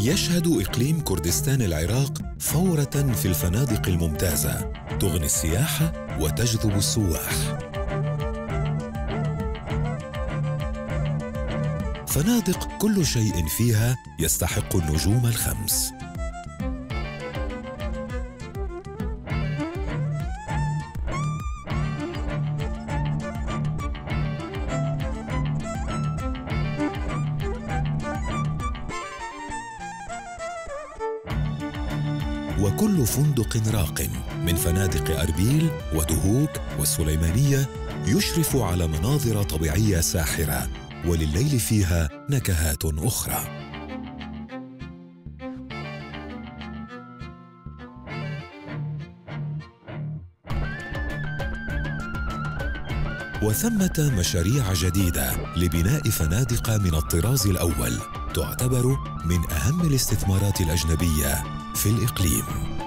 يشهد إقليم كردستان العراق فورة في الفنادق الممتازة تغني السياحة وتجذب السواح. فنادق كل شيء فيها يستحق النجوم الخمس. وكل فندق راق من فنادق أربيل ودهوك والسليمانية يشرف على مناظر طبيعية ساحرة، ولليل فيها نكهات أخرى. وثمة مشاريع جديدة لبناء فنادق من الطراز الأول تعتبر من أهم الاستثمارات الأجنبية في الإقليم.